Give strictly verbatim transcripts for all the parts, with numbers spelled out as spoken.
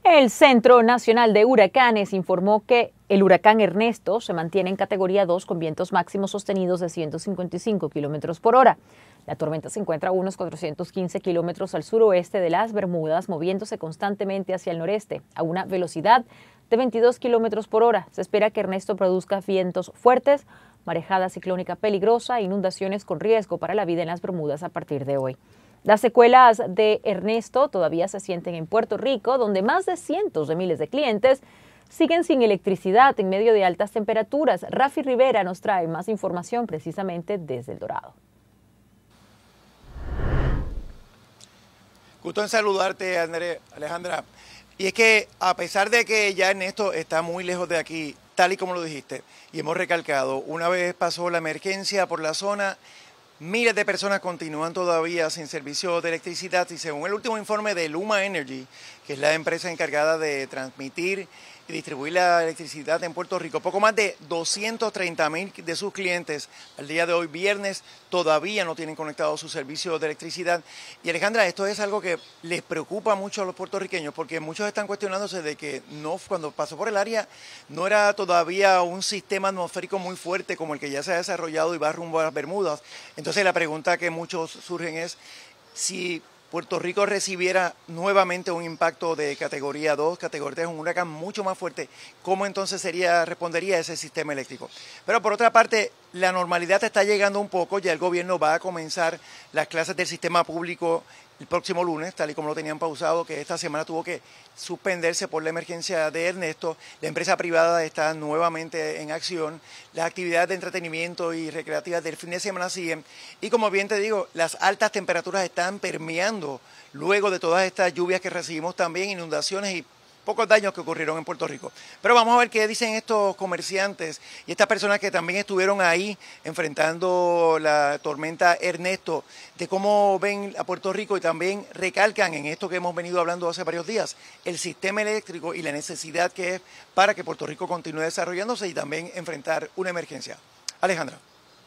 El Centro Nacional de Huracanes informó que el huracán Ernesto se mantiene en categoría dos con vientos máximos sostenidos de ciento cincuenta y cinco kilómetros por hora. La tormenta se encuentra a unos cuatrocientos quince kilómetros al suroeste de las Bermudas, moviéndose constantemente hacia el noreste a una velocidad de veintidós kilómetros por hora. Se espera que Ernesto produzca vientos fuertes, marejada ciclónica peligrosa e inundaciones con riesgo para la vida en las Bermudas a partir de hoy. Las secuelas de Ernesto todavía se sienten en Puerto Rico, donde más de cientos de miles de clientes siguen sin electricidad en medio de altas temperaturas. Rafi Rivera nos trae más información precisamente desde El Dorado. Gusto en saludarte, André, Alejandra. Y es que a pesar de que ya Ernesto está muy lejos de aquí, tal y como lo dijiste, y hemos recalcado, una vez pasó la emergencia por la zona, miles de personas continúan todavía sin servicio de electricidad y según el último informe de Luma Energy, que es la empresa encargada de transmitir y distribuir la electricidad en Puerto Rico, poco más de doscientos treinta mil de sus clientes al día de hoy, viernes, todavía no tienen conectado su servicio de electricidad. Y Alejandra, esto es algo que les preocupa mucho a los puertorriqueños porque muchos están cuestionándose de que no, cuando pasó por el área no era todavía un sistema atmosférico muy fuerte como el que ya se ha desarrollado y va rumbo a las Bermudas. Entonces la pregunta que muchos surgen es si Puerto Rico recibiera nuevamente un impacto de categoría dos, categoría tres, un huracán mucho más fuerte, ¿cómo entonces sería, respondería ese sistema eléctrico? Pero por otra parte, la normalidad está llegando un poco, ya el gobierno va a comenzar las clases del sistema público el próximo lunes, tal y como lo tenían pausado, que esta semana tuvo que suspenderse por la emergencia de Ernesto. La empresa privada está nuevamente en acción, las actividades de entretenimiento y recreativas del fin de semana siguen, y como bien te digo, las altas temperaturas están permeando luego de todas estas lluvias que recibimos también, inundaciones y pocos daños que ocurrieron en Puerto Rico. Pero vamos a ver qué dicen estos comerciantes y estas personas que también estuvieron ahí enfrentando la tormenta Ernesto, de cómo ven a Puerto Rico y también recalcan en esto que hemos venido hablando hace varios días, el sistema eléctrico y la necesidad que es para que Puerto Rico continúe desarrollándose y también enfrentar una emergencia. Alejandra.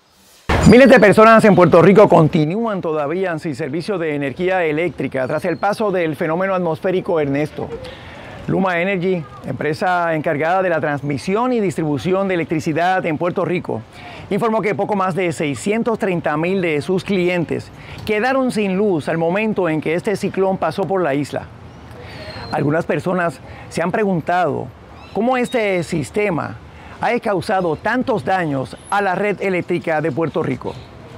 Miles de personas en Puerto Rico continúan todavía sin servicio de energía eléctrica tras el paso del fenómeno atmosférico Ernesto. Luma Energy, empresa encargada de la transmisión y distribución de electricidad en Puerto Rico, informó que poco más de seiscientos treinta mil de sus clientes quedaron sin luz al momento en que este ciclón pasó por la isla. Algunas personas se han preguntado cómo este sistema ha causado tantos daños a la red eléctrica de Puerto Rico.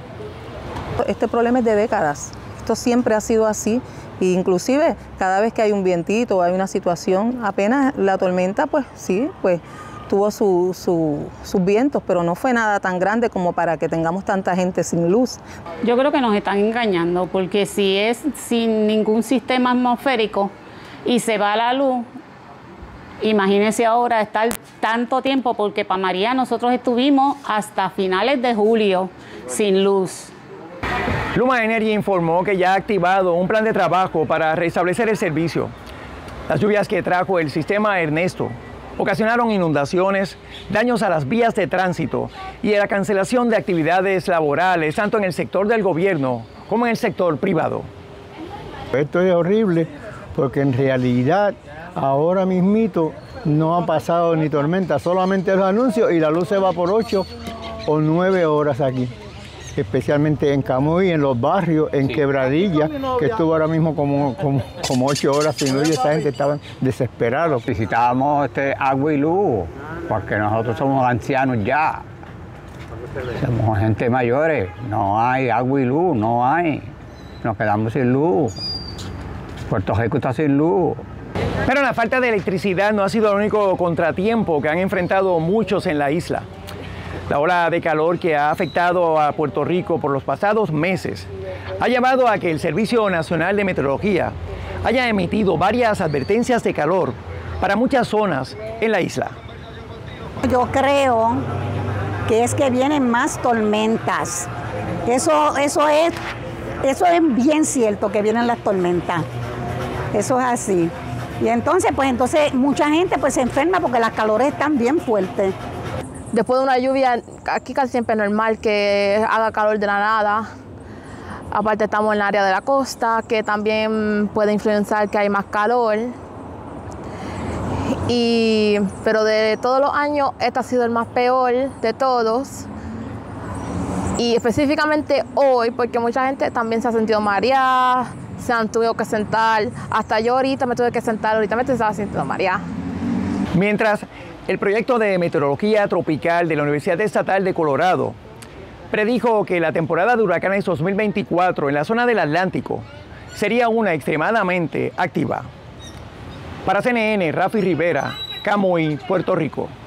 Este problema es de décadas, esto siempre ha sido así. E inclusive cada vez que hay un vientito o hay una situación, apenas la tormenta, pues sí, pues tuvo su, su, sus vientos, pero no fue nada tan grande como para que tengamos tanta gente sin luz. Yo creo que nos están engañando, porque si es sin ningún sistema atmosférico y se va la luz, imagínense ahora estar tanto tiempo, porque para María nosotros estuvimos hasta finales de julio sin luz. Luma Energy informó que ya ha activado un plan de trabajo para restablecer el servicio. Las lluvias que trajo el sistema Ernesto ocasionaron inundaciones, daños a las vías de tránsito y la cancelación de actividades laborales, tanto en el sector del gobierno como en el sector privado. Esto es horrible porque en realidad ahora mismito no ha pasado ni tormenta, solamente los anuncios y la luz se va por ocho o nueve horas aquí. Especialmente en Camuy, en los barrios, en Quebradilla, que estuvo ahora mismo como, como, como ocho horas sin luz y esa gente estaba desesperada. Necesitábamos este, agua y luz, porque nosotros somos ancianos ya. Somos gente mayores, no hay agua y luz, no hay. Nos quedamos sin luz. Puerto Rico está sin luz. Pero la falta de electricidad no ha sido el único contratiempo que han enfrentado muchos en la isla. La ola de calor que ha afectado a Puerto Rico por los pasados meses ha llevado a que el Servicio Nacional de Meteorología haya emitido varias advertencias de calor para muchas zonas en la isla. Yo creo que es que vienen más tormentas. Eso, eso, es, eso es bien cierto, que vienen las tormentas. Eso es así. Y entonces, pues entonces mucha gente pues se enferma porque las calores están bien fuertes. Después de una lluvia, aquí casi siempre es normal que haga calor de la nada. Aparte estamos en el área de la costa, que también puede influenciar que hay más calor. Y, pero de todos los años, este ha sido el más peor de todos. Y específicamente hoy, porque mucha gente también se ha sentido mareada, se han tenido que sentar. Hasta yo ahorita me tuve que sentar, ahorita me estaba sintiendo mareada. Mientras, el proyecto de meteorología tropical de la Universidad Estatal de Colorado predijo que la temporada de huracanes dos mil veinticuatro en la zona del Atlántico sería una extremadamente activa. Para C N N, Rafi Rivera, Camuy, Puerto Rico.